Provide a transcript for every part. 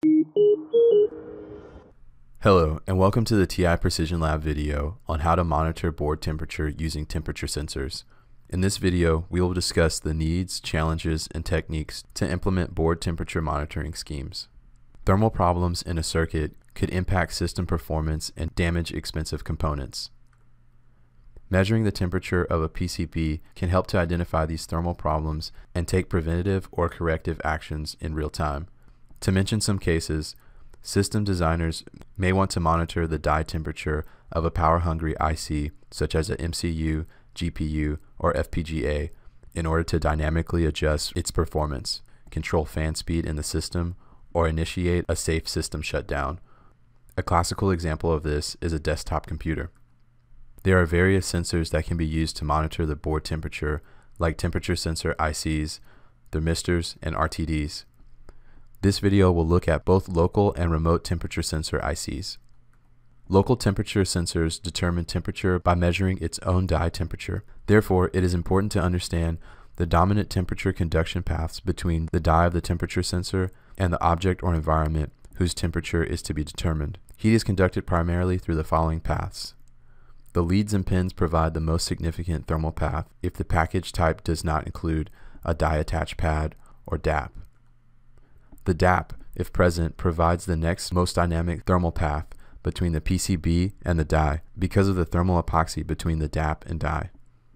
Hello, and welcome to the TI Precision Lab video on how to monitor board temperature using temperature sensors. In this video, we will discuss the needs, challenges, and techniques to implement board temperature monitoring schemes. Thermal problems in a circuit could impact system performance and damage expensive components. Measuring the temperature of a PCB can help to identify these thermal problems and take preventative or corrective actions in real time. To mention some cases, system designers may want to monitor the die temperature of a power-hungry IC, such as a MCU, GPU, or FPGA, in order to dynamically adjust its performance, control fan speed in the system, or initiate a safe system shutdown. A classical example of this is a desktop computer. There are various sensors that can be used to monitor the board temperature, like temperature sensor ICs, thermistors, and RTDs. This video will look at both local and remote temperature sensor ICs. Local temperature sensors determine temperature by measuring its own die temperature. Therefore, it is important to understand the dominant temperature conduction paths between the die of the temperature sensor and the object or environment whose temperature is to be determined. Heat is conducted primarily through the following paths. The leads and pins provide the most significant thermal path if the package type does not include a die attach pad or DAP. The DAP, if present, provides the next most dynamic thermal path between the PCB and the die because of the thermal epoxy between the DAP and die.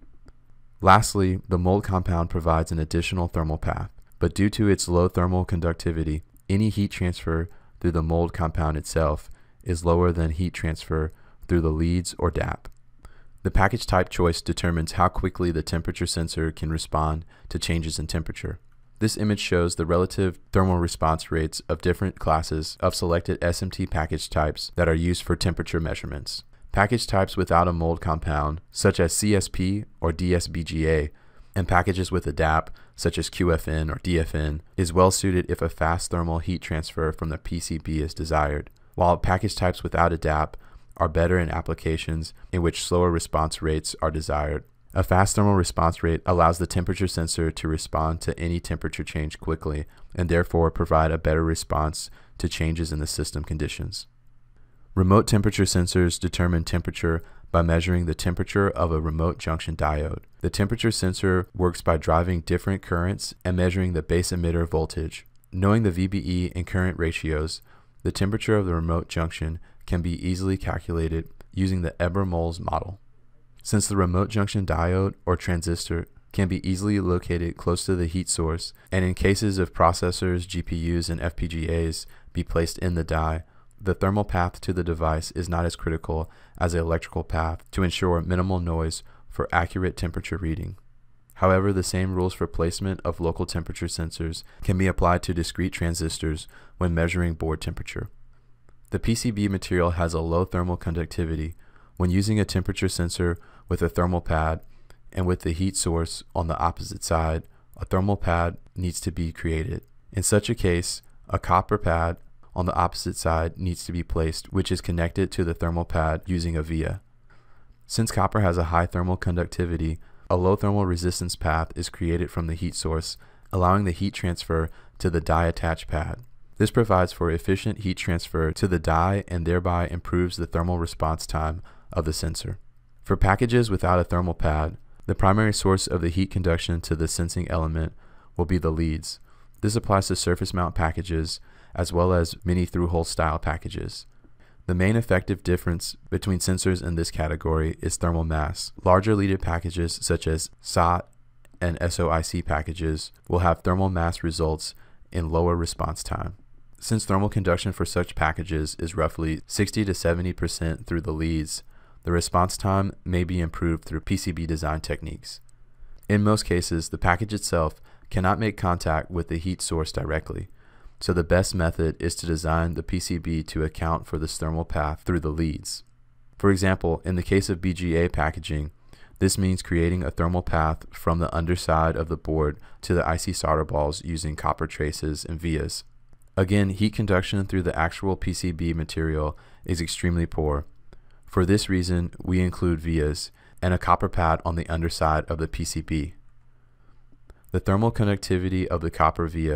Lastly, the mold compound provides an additional thermal path, but due to its low thermal conductivity, any heat transfer through the mold compound itself is lower than heat transfer through the leads or DAP. The package type choice determines how quickly the temperature sensor can respond to changes in temperature. This image shows the relative thermal response rates of different classes of selected SMT package types that are used for temperature measurements. Package types without a mold compound, such as CSP or DSBGA, and packages with a DAP, such as QFN or DFN, is well suited if a fast thermal heat transfer from the PCB is desired, while package types without a DAP are better in applications in which slower response rates are desired. A fast thermal response rate allows the temperature sensor to respond to any temperature change quickly and therefore provide a better response to changes in the system conditions. Remote temperature sensors determine temperature by measuring the temperature of a remote junction diode. The temperature sensor works by driving different currents and measuring the base emitter voltage. Knowing the VBE and current ratios, the temperature of the remote junction can be easily calculated using the Eber-Mols model. Since the remote junction diode or transistor can be easily located close to the heat source, and in cases of processors, GPUs, and FPGAs be placed in the die, the thermal path to the device is not as critical as the electrical path to ensure minimal noise for accurate temperature reading. However, the same rules for placement of local temperature sensors can be applied to discrete transistors when measuring board temperature. The PCB material has a low thermal conductivity. When using a temperature sensor with a thermal pad and with the heat source on the opposite side, a thermal pad needs to be created. In such a case, a copper pad on the opposite side needs to be placed, which is connected to the thermal pad using a via. Since copper has a high thermal conductivity, a low thermal resistance path is created from the heat source, allowing the heat transfer to the die attach pad. This provides for efficient heat transfer to the die and thereby improves the thermal response time of the sensor. For packages without a thermal pad, the primary source of the heat conduction to the sensing element will be the leads. This applies to surface mount packages as well as mini through-hole style packages. The main effective difference between sensors in this category is thermal mass. Larger leaded packages such as SOT and SOIC packages will have thermal mass results in lower response time. Since thermal conduction for such packages is roughly 60 to 70% through the leads, the response time may be improved through PCB design techniques. In most cases, the package itself cannot make contact with the heat source directly, so the best method is to design the PCB to account for this thermal path through the leads. For example, in the case of BGA packaging, this means creating a thermal path from the underside of the board to the IC solder balls using copper traces and vias. Again, heat conduction through the actual PCB material is extremely poor. For this reason, we include vias and a copper pad on the underside of the PCB. The thermal conductivity of the copper via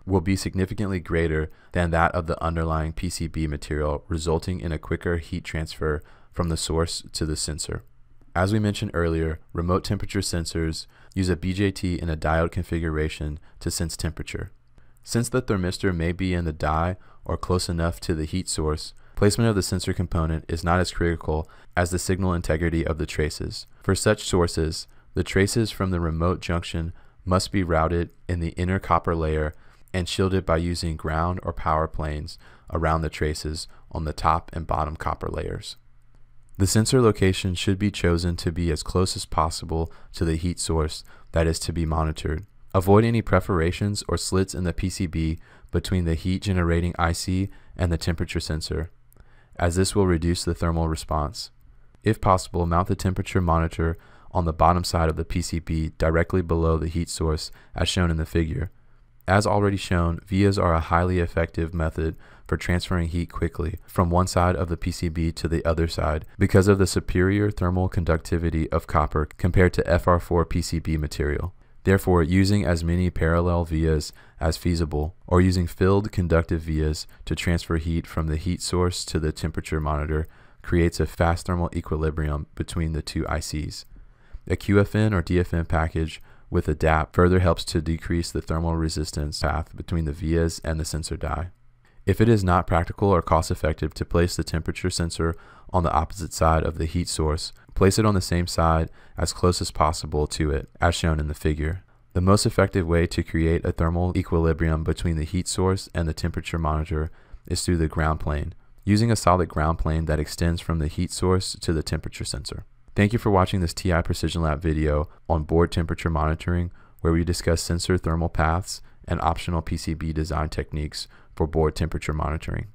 will be significantly greater than that of the underlying PCB material, resulting in a quicker heat transfer from the source to the sensor. As we mentioned earlier, remote temperature sensors use a BJT in a diode configuration to sense temperature. Since the thermistor may be in the die or close enough to the heat source, placement of the sensor component is not as critical as the signal integrity of the traces. For such sources, the traces from the remote junction must be routed in the inner copper layer and shielded by using ground or power planes around the traces on the top and bottom copper layers. The sensor location should be chosen to be as close as possible to the heat source that is to be monitored. Avoid any perforations or slits in the PCB between the heat generating IC and the temperature sensor, as this will reduce the thermal response. If possible, mount the temperature monitor on the bottom side of the PCB directly below the heat source as shown in the figure. As already shown, vias are a highly effective method for transferring heat quickly from one side of the PCB to the other side because of the superior thermal conductivity of copper compared to FR4 PCB material. Therefore, using as many parallel vias as feasible, or using filled conductive vias to transfer heat from the heat source to the temperature monitor, creates a fast thermal equilibrium between the two ICs. A QFN or DFN package with a DAP further helps to decrease the thermal resistance path between the vias and the sensor die. If it is not practical or cost effective to place the temperature sensor on the opposite side of the heat source, place it on the same side as close as possible to it, as shown in the figure. The most effective way to create a thermal equilibrium between the heat source and the temperature monitor is through the ground plane, using a solid ground plane that extends from the heat source to the temperature sensor. Thank you for watching this TI Precision Lab video on board temperature monitoring, where we discuss sensor thermal paths and optional PCB design techniques for board temperature monitoring.